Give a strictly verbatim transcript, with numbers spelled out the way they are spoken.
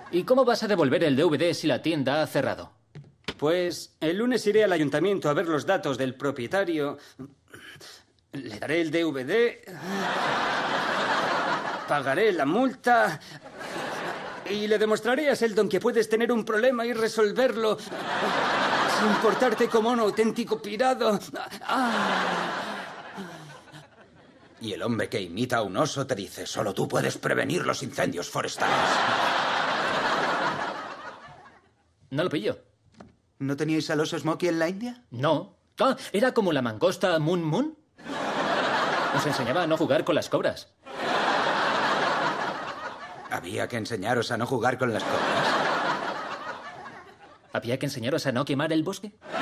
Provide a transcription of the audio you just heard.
¿Y cómo vas a devolver el D V D si la tienda ha cerrado? Pues el lunes iré al ayuntamiento a ver los datos del propietario. Le daré el D V D. Pagaré la multa. Y le demostraré a Sheldon que puedes tener un problema y resolverlo sin portarte como un auténtico pirado. Y el hombre que imita a un oso te dice, solo tú puedes prevenir los incendios forestales. No lo pillo. ¿No teníais al oso Smokey en la India? No. Ah, era como la mangosta Moon Moon. Nos enseñaba a no jugar con las cobras. ¿Había que enseñaros a no jugar con las cobras? ¿Había que enseñaros a no quemar el bosque?